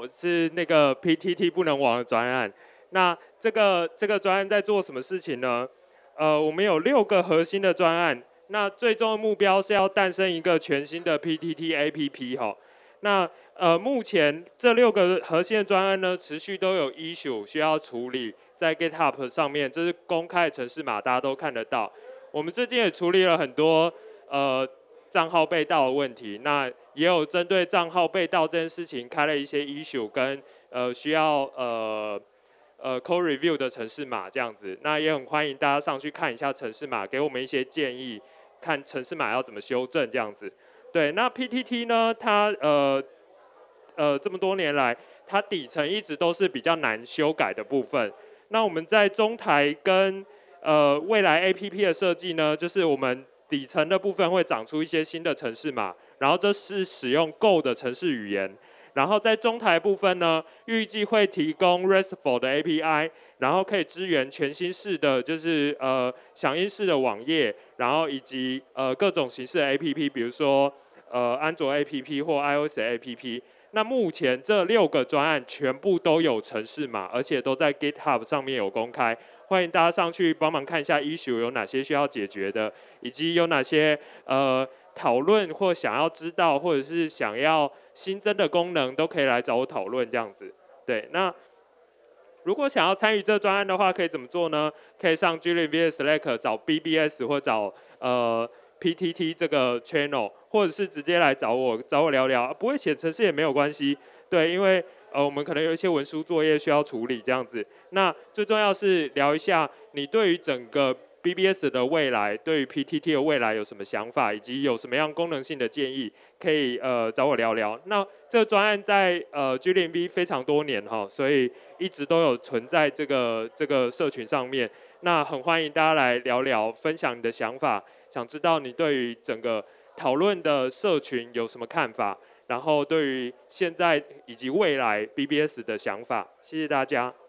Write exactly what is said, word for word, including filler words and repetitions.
是那个 P T T 不能亡的专案。那这个这个专案在做什么事情呢？呃，我们有六个核心的专案，那最终的目标是要诞生一个全新的 P T T A P P 哈。那呃，目前这六个核心的专案呢，持续都有 issue 需要处理在 GitHub 上面，这是公开的程式码，大家都看得到。我们最近也处理了很多呃账号被盗的问题，那也有针对账号被盗这件事情开了一些 issue 跟呃需要呃呃 code review 的程式码这样子，那也很欢迎大家上去看一下程式码，给我们一些建议，看程式码要怎么修正这样子。对，那 P T T 呢，它呃呃这么多年来，它底层一直都是比较难修改的部分。那我们在中台跟呃未来 A P P 的设计呢，就是我们底层的部分会长出一些新的程式码，然后这是使用 Go 的程式语言。然后在中台部分呢，预计会提供 RESTful 的 A P I， 然后可以支援全新式的就是呃响应式的网页，然后以及呃各种形式的 A P P， 比如说呃安卓 A P P 或 iOS A P P。那目前这六个专案全部都有程式码，而且都在 GitHub 上面有公开，欢迎大家上去帮忙看一下 issue 有哪些需要解决的，以及有哪些呃讨论或想要知道，或者是想要新增的功能，都可以来找我讨论这样子。对，那如果想要参与这专案的话，可以怎么做呢？可以上 Julian V S Slack 找 B B S 或找呃 P T T 这个 channel， 或者是直接来找我找我聊聊，不会写程式也没有关系。对，因为呃我们可能有一些文书作业需要处理这样子。那最重要是聊一下你对于整个 B B S 的未来，对于 P T T 的未来有什么想法，以及有什么样功能性的建议，可以呃找我聊聊。那这个专案在呃 G 零 V 非常多年哈，所以一直都有存在这个这个社群上面。那很欢迎大家来聊聊，分享你的想法，想知道你对于整个讨论的社群有什么看法，然后对于现在以及未来 B B S 的想法。谢谢大家。